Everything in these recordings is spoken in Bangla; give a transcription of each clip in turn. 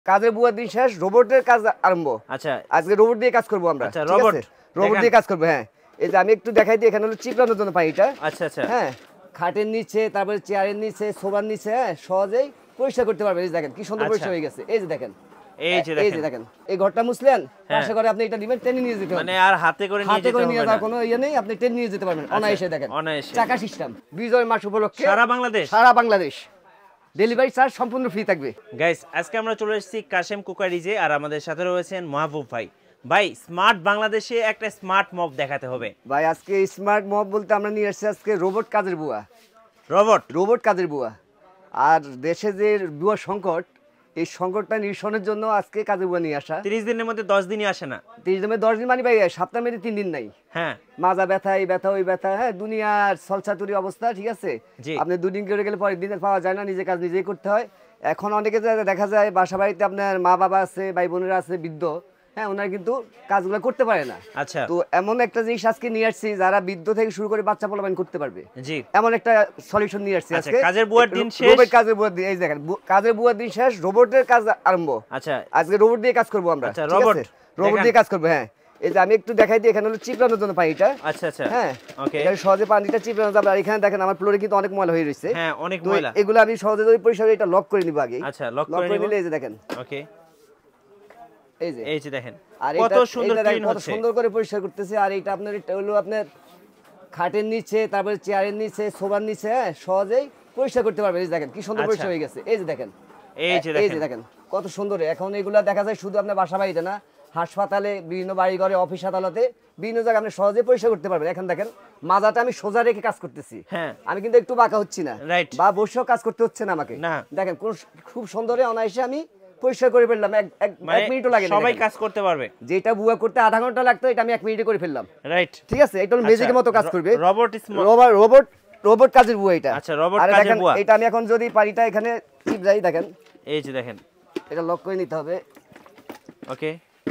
কাজের বুয়া দিন শেষ, রোবটের কাজ আরম্ভ। আচ্ছা, আজকে রোবট দিয়ে কাজ করব আমরা। আচ্ছা, রোবট দিয়ে কাজ করব। হ্যাঁ, এই যে আমি একটু দেখাই দিই, এখানে হলো চিপড়ানোর জন্য পানিটা। আচ্ছা আচ্ছা, হ্যাঁ, খাটের নিচে, তারপরে চেয়ারের নিচে, সোফার নিচে, হ্যাঁ, সহজেই পরিষ্কার করতে পারবেন। এই যে দেখেন কি সুন্দর পরিষ্কার হয়ে গেছে। এই যে দেখেন, এই যে দেখেন, এই ঘরটা মুছলেন, আশা করি আপনি এটা দিবেন, টেনে নিয়ে যেতে পারবেন। মানে আর হাতে করে নিয়ে যাওয়ার কোনো ইয়ে নেই, আপনি টেনে নিয়ে যেতে পারবেন অনায়াসে। দেখেন চাকা সিস্টেম, বিজয় মাস উপলক্ষে সারা বাংলাদেশ ডেলিভারি চার্জ সম্পূর্ণ ফ্রি থাকবে। গাইস, আজকে আমরা চলে এসেছি কাশেম কুকারিজে, আর আমাদের সাথে রয়েছেন মাহবুব ভাই। ভাই, স্মার্ট বাংলাদেশে একটা স্মার্ট মব দেখাতে হবে ভাই। আজকে স্মার্ট মব বলতে আমরা নিয়ে আসছি আজকে রোবট কাজের বুয়া। রোবট কাজের বুয়া। আর দেশে যে বুয়া সংকট, এই সংকটটা নিরসনের জন্য আজকে কাজের বুয়া নিয়ে আসা। 30 দিনের মধ্যে 10 দিনই আসে না। 30 দিনে 10 দিন মানে ভাই সপ্তাহে মেরে 3 দিন নাই। হ্যাঁ, মাজা ব্যথা, এই ব্যথা, ওই ব্যথা, হ্যাঁ, দুনিয়ার সলসাতুরি অবস্থা। ঠিক আছে, আপনি দুদিন করে গেলে পরের দিনে পাওয়া যায় না, নিজে কাজ নিজেই করতে হয়। এখন অনেকে দেখা যায় বাসা বাড়িতে আপনার মা বাবা আছে, ভাই বোনেরা আছে বৃদ্ধ, হ্যাঁ, ওনারা কিন্তু কাজগুলো করতে পারে না। আচ্ছা, তো এমন একটা জিনিস আজকে নিয়ে আসছি যারা বৃদ্ধ থেকে শুরু করে বাচ্চা পোলাপান করতে পারবে। জি, এমন একটা সলিউশন নিয়ে আসছি আজকে। কাজের বুয়ার দিন শেষ, রোবট কাজের বুয়ার দিন। এই দেখেন, কাজের বুয়ার দিন শেষ, রোবটের কাজ আরম্ভ। আচ্ছা, আজকে রোবট দিয়ে কাজ করব আমরা। আচ্ছা, রোবট দিয়ে কাজ করব। হ্যাঁ, এই যে আমি একটু দেখাই দিই, এখানে হলো চিপড়ানোর জন্য পানিটা। আচ্ছা আচ্ছা, হ্যাঁ, ওকে, এখানে সহজে পানিটা চিপড়ানো যাবে। আর এখানে দেখেন আমার ফ্লোরে কিন্তু অনেক ময়লা হয়ে রয়েছে। হ্যাঁ, অনেক ময়লা। এগুলো আমি সহজে যদি পরিষ্কার এটা লক করে নিব আগে। আচ্ছা, লক করে নিলে এই যে দেখেন, ওকে, এই যে দেখেন আর কত সুন্দর ক্লিন হচ্ছে, কত সুন্দর করে পরিষ্কার করতেছে। আর এটা হলো আপনার খাটের নিচে, তারপরে চেয়ারের নিচে, সোফার নিচে, হ্যাঁ, সহজেই পরিষ্কার করতে পারবেন। এই যে দেখেন কি সুন্দর পরিষ্কার হয়ে গেছে। এই যে দেখেন, এই যে দেখেন কত সুন্দর। এখন এগুলা দেখা যায় শুধু আপনার বাসা বাড়িতে না, হাসপাতালে, বিভিন্ন বাড়ি ঘরে, অফিস আদালতে, বিভিন্ন জায়গায় আপনি সহজে পরিষ্কার করতে পারবেন। এখন দেখেন মাজাটা আমি সোজা রেখে কাজ করতেছি। আমি কিন্তু একটু বাঁকা হচ্ছি না, বা বসেও কাজ করতে হচ্ছে না আমাকে। দেখেন খুব সুন্দর অনায়াসে আমি পরিষ্কার করে ফেললাম। এক মিনিটও লাগে না, সবাই কাজ করতে পারবে। যেটা বুয়া করতে আধা ঘন্টা লাগতো, এটা আমি 1 মিনিটে করে ফেললাম। রাইট, ঠিক আছে, এটা হলো ম্যাজিকের মতো কাজ করবে। রোবট কাজের বুয়া এটা। আচ্ছা, রোবট কাজের বুয়া। এটা আমি এখন যদি পানিটা এখানে টিপ যাই, দেখেন, এই যে দেখেন, এটা লক করে নিতে হবে। ওকে,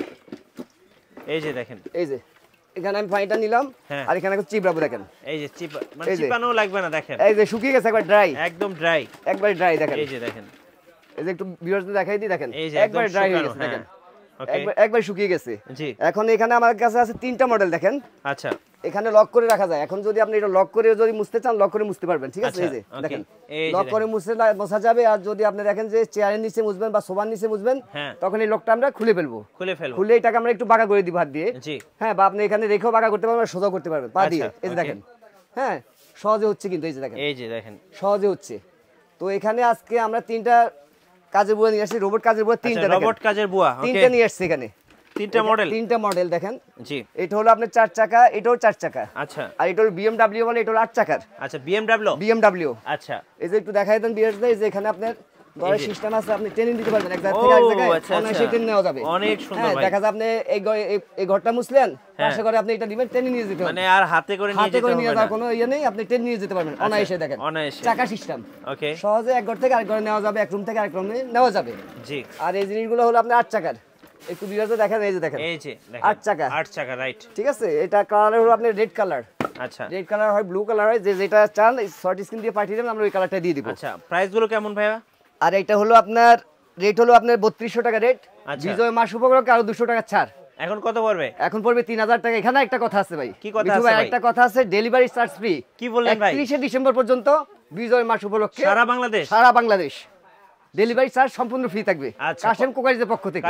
এই যে দেখেন, এই যে এখানে আমি পানিটা নিলাম, আর এখানে এখন চিপড়াবো। দেখেন, এই যে মানে চিপানো লাগবে না। দেখেন, এই যে শুকিয়ে গেছে, একবার ড্রাই, একদম ড্রাই, একবার ড্রাই। দেখেন, এই যে দেখেন, এই যে একটু ভিউয়ারদের দেখাই দিই। দেখেন, একবার ড্রাই হয়ে গেছে। দেখেন, একবার শুকিয়ে গেছে। এখন এখানে আমার কাছে আছে 3টা মডেল। দেখেন, আচ্ছা, এখানে লক করে রাখা যায়। এখন যদি আপনি এটা লক করে যদি মুছতে চান, লক করে মুছতে পারবেন। ঠিক আছে, এই যে দেখেন, লক করে মোছা যাবে। আর যদি আপনি দেখেন যে চেয়ারের নিচে মুছবেন বা সোফার নিচে মুছবেন, তখন এই লকটা আমরা খুলে ফেলবো। খুলে এটাকে আমরা একটু বাঁকা করে দিব হাত দিয়ে। হ্যাঁ, বা আপনি এখানে রেখেও বাঁকা করতে পারবেন, সোজা করতে পারবেন পা দিয়ে। এই যে দেখেন, হ্যাঁ, সহজে হচ্ছে কিন্তু। এই যে দেখেন, সহজে হচ্ছে। তো এখানে আজকে আমরা 3টা কাজের বুয়া নিয়ে আসছি, রোবট কাজের বুয়া 3টা। রোবট কাজের বুয়া 3টা নিয়ে আসছি এখানে। 3টা মডেল দেখেন। জি, এটা হলো আপনার 4 চাকা, এটাও 4 চাকা। আচ্ছা, আর এটা হলো BMW বলে, এটা হলো 8 চাকার। আচ্ছা, BMW। আচ্ছা, এই যে একটু দেখাই দেন বিয়ার্স, এই যে এখানে আপনার দরের সিস্টেম আছে, আপনি ট্রেনিং দিতে পারবেন এক জায়গা থেকে আরেক জায়গায়, অনায়াসে ট্রেন নেওয়া যাবে। অনেক সুন্দর ভাই। দেখা যায় আপনি এই ঘরটা মুছলেন, আশা করি আপনি এটা দিবেন, ট্রেনিং নিয়ে যেতে পারবেন। মানে আর হাতে করে নিয়ে যাওয়ার কোনো ইয়ে নেই, আপনি ট্রেন নিয়ে যেতে পারবেন অনায়াসে। দেখেন, চাকা সিস্টেম, ওকে, সহজে এক ঘর থেকে আরেক ঘরে নেওয়া যাবে, এক রুম থেকে আরেক রুমে নেওয়া যাবে। জি, আর এই জিনিসগুলো হলো আপনার 8 চাকার। একটু বিরাজে দেখেন, এই যে দেখেন, এই যে 8 চাকা, রাইট। ঠিক আছে, এটা কালার হলো আপনার রেড কালার। আচ্ছা, রেড কালার হয়, ব্লু কালার হয়, যেটা চান শর্ট স্ক্রিন দিয়ে পাঠিয়ে দেবেন, আমরা ওই কালারটা দিয়ে দিব। আচ্ছা, প্রাইস গুলো কেমন ভাইয়া? আর এটা হলো আপনার রেট হলো আপনার 3200 টাকা রেট। বিজয় মাস উপলক্ষে আরো 200 টাকা ছাড়। এখন কত পড়বে? এখন পড়বে 3000 টাকা। এখানে একটা কথা আছে ভাই। কি কথা আছে ভাই? একটা কথা আছে, ডেলিভারি চার্জ ফ্রি। কি বললেন ভাই? 31 ডিসেম্বর পর্যন্ত বিজয় মাস উপলক্ষে সারা বাংলাদেশ ডেলিভারি চার্জ সম্পূর্ণ ফ্রি থাকবে। কাশেম কুকারিজের পক্ষ থেকে।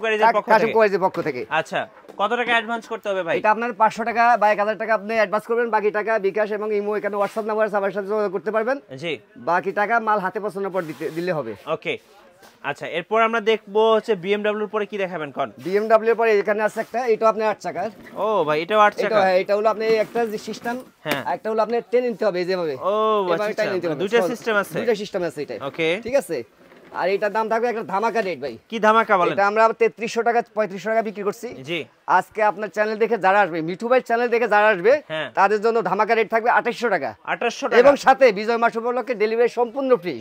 আচ্ছা, কত টাকা অ্যাডভান্স করতে হবে ভাই? এটা আপনার 500 টাকা বা 1000 টাকা আপনি অ্যাডভান্স করবেন, বাকি টাকা বিকাশ এবং ইমো, এখানে হোয়াটসঅ্যাপ নাম্বার আছে, আমার সাথে যোগাযোগ করতে পারবেন। জি, বাকি টাকা মাল হাতে পৌঁছানোর পর দিলে হবে। ওকে, আচ্ছা, এরপর আমরা দেখবো হচ্ছে BMW এর পরে কি দেখাবেন কোন? BMW এর পরে এখানে আছে একটা, এটা আপনি 8 চাকার। ও ভাই, এটাও 8 চাকা। এটা হলো আপনি একটা যে সিস্টেম, একটা হলো আপনি টেনে নিতে হবে যেভাবে। ও আচ্ছা, দুইটা সিস্টেম আছে এটা। ওকে, ঠিক আছে। আর এটার দাম থাকবে একটা ধামাকা রেট ভাই। কি ধামাকা বলেন? এটা আমরা 3300 টাকা 3500 টাকা বিক্রি করছি। জি, আজকে আপনার চ্যানেল দেখে যারা আসবে, মিঠু ভাই চ্যানেল দেখে যারা আসবে, তাদের জন্য ধামাকা রেট থাকবে 2800 টাকা। 2800 টাকা, এবং সাথে বিজয় মাস উপলক্ষে ডেলিভারি সম্পূর্ণ ফ্রি।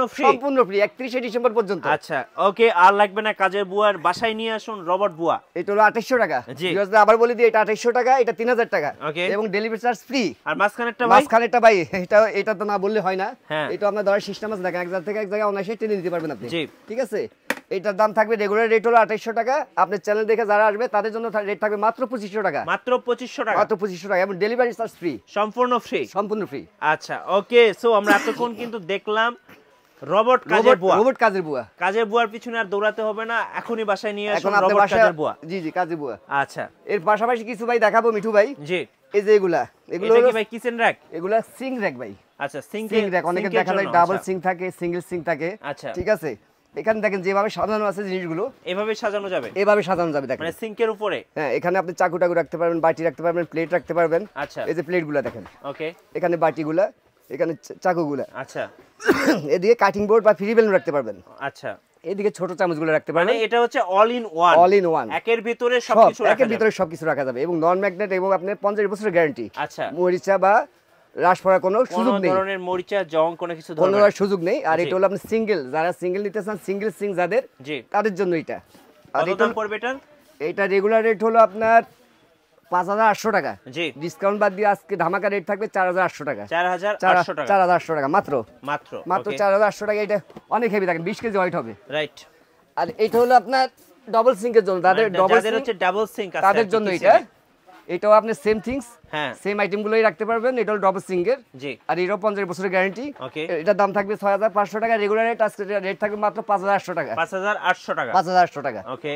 31 ডিসেম্বর পর্যন্ত। আচ্ছা, ওকে, আর লাগবে না কাজের বুয়ার, বাসায় নিয়ে আসুন রোবট বুয়া। এটা হলো 2800 টাকা। বিকজ আবার বলি দিই, এটা 2800 টাকা, এটা 3000 টাকা, এবং ডেলিভারি চার্জ ফ্রি। আর মাঝখানেরটা ভাই, এটা তো না বললে হয় না। এটা আপনার ধরে সিস্টেম আছে, দেখেন এক জায়গা থেকে এক জায়গায় অনায়াসে টেনে নিতে পারবেন আপনি। ঠিক আছে, এটার দাম থাকবে রেগুলার রেট হলো 2800 টাকা, আপনার চ্যানেল দেখে যারা আসবে তাদের জন্য রেট থাকবে মাত্র 2500 টাকা। মাত্র 2500 টাকা, মাত্র 2500 টাকা, এবং ডেলিভারি চার্জ ফ্রি, সম্পূর্ণ ফ্রি, সম্পূর্ণ ফ্রি। আচ্ছা ওকে, সো আমরা এতক্ষণ কিন্তু দেখলাম রোবট কাজের বুয়া, রোবট কাজের বুয়া। কাজের বুয়ার পিছনে আর দৌড়াতে হবে না, এখনই বাসায় নিয়ে আসুন রোবট কাজের বুয়া। জি জি, কাজের বুয়া। আচ্ছা, এর পাশাপাশি কিছু ভাই দেখাবো মিঠু ভাই। জি, এই যে এগুলো কি ভাই? Kitchen rack? এগুলা সিঙ্ক র্যাক ভাই। আচ্ছা, সিঙ্ক র্যাক, অনেকে দেখা যায় ডাবল সিঙ্ক থাকে, সিঙ্গেল সিঙ্ক থাকে। আচ্ছা, ঠিক আছে, এখানে দেখেন যেভাবে সাজানো আছে জিনিসগুলো, এভাবে সাজানো যাবে, এভাবে সাজানো যাবে দেখেন, মানে সিঙ্কের উপরে। হ্যাঁ, এখানে আপনি চাকু টাকু রাখতে পারবেন, বাটি রাখতে পারবেন, প্লেট রাখতে পারবেন। আচ্ছা, এই যে প্লেটগুলো দেখেন, ওকে, এখানে বাটিগুলা, এখানে চাকুগুলা। আচ্ছা, এদিকে কাটিং বোর্ড বা ফ্রি বেলুন রাখতে পারবেন। আচ্ছা, এদিকে ছোট চামচগুলো রাখতে পারবেন। মানে এটা হচ্ছে all in one, all in one, একের ভিতরে সবকিছু রাখা যাবে, একের ভিতরে সবকিছু রাখা যাবে, এবং নন ম্যাগনেট, এবং আপনার 50 বছরের গ্যারান্টি। আচ্ছা, মরিচা বা রাশ পড়ার কোনো সুযোগ নেই, কোনো ধরনের মরিচা জং কোনো কিছু ধরনের সুযোগ নেই। আর এটা হলো আপনি সিঙ্গেল, যারা সিঙ্গেল নিতে চান, সিঙ্গেল সিঙ্ক যাদের, জি, তাদের জন্য এটা। আর কত দাম পড়বে এটা? এটা রেগুলার রেট হলো আপনার 5800 টাকা, জি, ডিসকাউন্ট বাদ দিয়ে আজকে ধামাকা রেট থাকবে 4800 টাকা। 4800 টাকা, 4800 টাকা মাত্র, মাত্র 4800 টাকা। এটা অনেক হেভি থাকে, 20 কেজি ওয়েট হবে, রাইট। আর এটা হলো আপনার ডাবল সিঙ্কের জন্য, যাদের হচ্ছে ডাবল সিঙ্ক আছে তাদের জন্য এটা। এটাও আপনি সেম থিংস, হ্যাঁ, সেম আইটেমগুলোই রাখতে পারবেন। এটা হলো ডাবল সিঙ্কের, জি, আর এটাও 50 বছরের গ্যারান্টি। ওকে, এটার দাম থাকবে 6500 টাকা রেগুলার রেট, আজকে রেট থাকবে মাত্র 5800 টাকা, 5800 টাকা, 5800 টাকা। ওকে,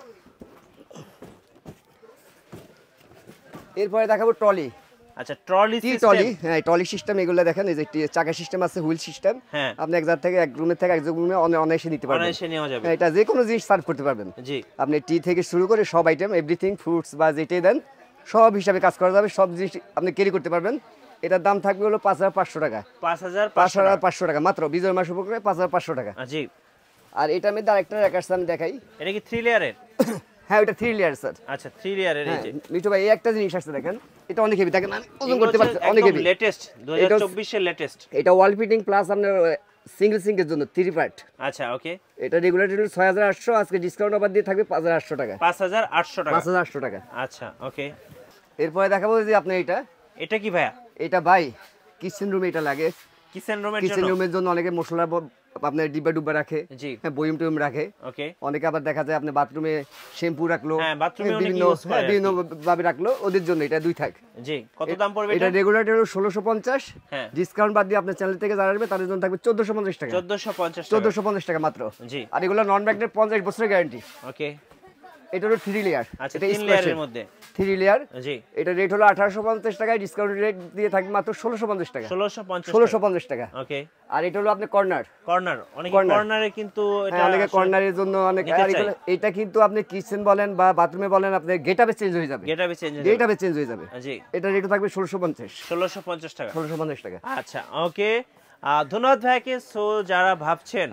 এরপরে দেখাবো ট্রলি। আচ্ছা, ট্রলি সিস্টেম, ট্রলি, হ্যাঁ, ট্রলি সিস্টেম। এগুলো দেখেন, এই যে চাকা সিস্টেম আছে, হুইল সিস্টেম। হ্যাঁ, আপনি এক জায়গা থেকে, এক রুমের থেকে এক রুমে অনায়াসে নিতে পারবেন, অনায়াসে নেওয়া যাবে। এটা যে কোনো জিনিস সার্ভ করতে পারবেন। জি, আপনি টি থেকে শুরু করে সব আইটেম, এভরিথিং, ফ্রুটস বা যেটাই দেন সব হিসাবে কাজ করা যাবে, সব জিনিস আপনি ক্যারি করতে পারবেন। এটার দাম থাকবে হলো 5500 টাকা, 5500 টাকা মাত্র, বিজয় মাস উপরে 5500 টাকা। জি, আর এটা আমি আরেকটা র্যাক আছে, আমি দেখাই। এটা কি 3 লেয়ারের? হ্যাঁ, ওটা 3 লেয়ার স্যার। আচ্ছা, 3 লেয়ারের। এই যে মিঠু ভাই, এই একটা জিনিস আছে দেখেন, এটা অনেক হেভি, দেখেন আমি ওজন করতে পারছি, অনেক হেভি, লেটেস্ট 2024 এর লেটেস্ট। এটা ওয়াল ফিটিং প্লাস আপনার সিঙ্গেল সিঙ্কের জন্য 3 পার্ট। আচ্ছা, ওকে, এটা রেগুলার রেট 6800, আজকে ডিসকাউন্ট অফার দিয়ে থাকবে 5800 টাকা, 5800 টাকা, 5800 টাকা। আচ্ছা, ওকে। এরপরে দেখাবো যে আপনি এটা কি ভাইয়া? এটা ভাই কিচেন রুমে এটা লাগে, কিচেন রুমের জন্য অনেকে মশলা আপনার ডিব্বা ডুব্বা রাখে, জি, হ্যাঁ, বয়ম টয়ম রাখে। ওকে, অনেকে আবার দেখা যায় আপনি বাথরুমে শ্যাম্পু রাখলো, হ্যাঁ, বাথরুমে বিভিন্ন ভাবে রাখলো, ওদের জন্য এটা 2 থাক। জি, কত দাম পড়বে এটা? রেগুলার হলো 1650, হ্যাঁ, ডিসকাউন্ট বাদ দিয়ে আপনার চ্যানেল থেকে যারা আসবে তাদের জন্য থাকবে 1450 টাকা, 1450 টাকা মাত্র। জি, আর এগুলো নন ম্যাগনেট 50 বছরের গ্যারান্টি। ওকে, এটা হলো 3 লেয়ার। আচ্ছা, 3 লেয়ারের মধ্যে 3 লেয়ার। জি, এটা রেট হলো 1850 টাকায়, ডিসকাউন্ট রেট দিয়ে থাকবে মাত্র 1650 টাকা, 1650 টাকা। ওকে, আর এটা হলো আপনি কর্নার, অনেক কর্নারে কিন্তু এটা অনেকে কর্নারের জন্য অনেক, আর এটা কিন্তু আপনি কিচেন বলেন বা বাথরুমে বলেন, আপনি গেটআপে চেঞ্জ হয়ে যাবে, গেটআপে চেঞ্জ হয়ে যাবে। জি, এটা রেট থাকবে 1650 টাকা, 1650 টাকা। আচ্ছা, ওকে, ধন্যবাদ ভাইকে। সো যারা ভাবছেন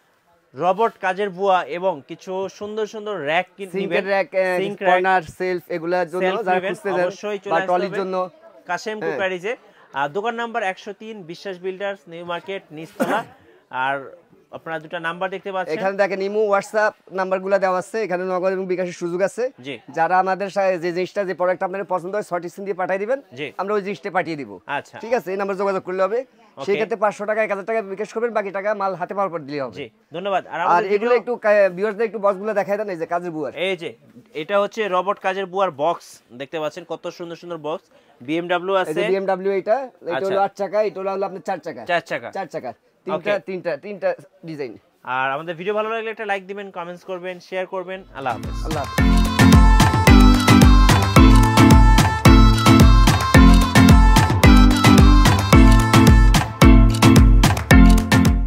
রোবট কাজের বুয়া এবং কিছু সুন্দর সুন্দর র্যাক কিনবেন, সিঙ্ক কর্নার সেলফ, এগুলোর জন্য যারা খুঁজতেছেন, বা ট্রলির জন্য, কাশেম কুকারিজে। দোকান নাম্বার 103, বিশ্বাস বিল্ডার্স, নিউ মার্কেট, নিচতলা। আর আপনারা দুটো নাম্বার দেখতে পাচ্ছেন, এখানে দেখেন ইমো হোয়াটসঅ্যাপ নাম্বারগুলো দেওয়া আছে, এখানে নগদ এবং বিকাশের সুযোগ আছে। যারা আমাদের যে জিনিসটা, যে প্রোডাক্ট আপনাদের পছন্দ হয়, সঠিক সিন দিয়ে পাঠিয়ে দিবেন, আমরা ওই জিনিসটা পাঠিয়ে দিব। আচ্ছা, ঠিক আছে, এই নাম্বার যোগাযোগ করলে হবে। সেই ক্ষেত্রে 500 টাকা 1000 টাকা বিকাশ করবেন, বাকি টাকা মাল হাতে পাওয়ার পর দিলে হবে। জি, ধন্যবাদ। আর এগুলো একটু ভিউয়ারদের একটু বক্সগুলো দেখাই দেন। এই যে কাজের বুয়ার, এই যে এটা হচ্ছে রোবট কাজের বুয়ার বক্স, দেখতে পাচ্ছেন কত সুন্দর সুন্দর বক্স। BMW আছে, এই যে BMW, এটা হলো 8 চাকা, এটা হলো আপনার 4 চাকা, 4 চাকা, তিনটা ডিজাইন। আর আমাদের ভিডিও ভালো লাগলে একটা লাইক দিবেন, কমেন্টস করবেন, শেয়ার করবেন। আল্লাহ হাফেজ। আল্লাহ হাফেজ।